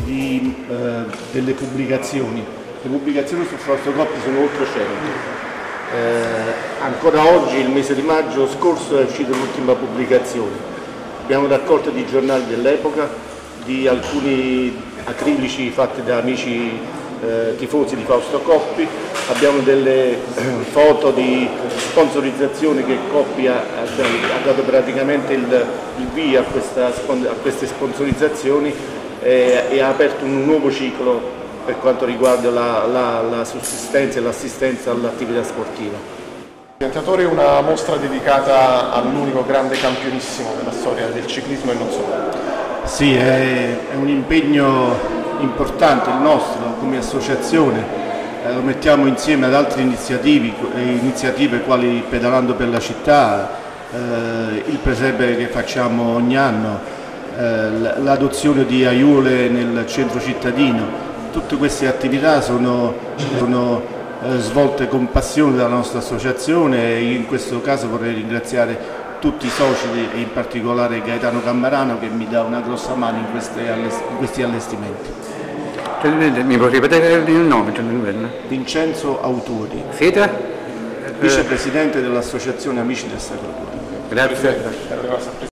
delle pubblicazioni. Le pubblicazioni su Fausto Coppi sono oltre 100. Ancora oggi, il mese di maggio scorso, è uscita l'ultima pubblicazione. Abbiamo raccolto di giornali dell'epoca, di alcuni acrilici fatti da amici tifosi di Fausto Coppi, abbiamo delle foto di sponsorizzazione che Coppi ha dato praticamente il via a queste sponsorizzazioni e ha aperto un nuovo ciclo per quanto riguarda la sussistenza e l'assistenza all'attività sportiva. Piantatore è una mostra dedicata all'unico grande campionissimo della storia del ciclismo e non solo. Sì, è un impegno importante il nostro come associazione, lo mettiamo insieme ad altre iniziative quali Pedalando per la città, il presepe che facciamo ogni anno, l'adozione di aiuole nel centro cittadino. Tutte queste attività sono svolte con passione dalla nostra associazione e in questo caso vorrei ringraziare tutti i soci e in particolare Gaetano Cammarano che mi dà una grossa mano in questi allestimenti. Mi può ripetere il nome? Vincenzo Autori. Siete? Vicepresidente dell'associazione Amici del Sacro Cuore. Grazie.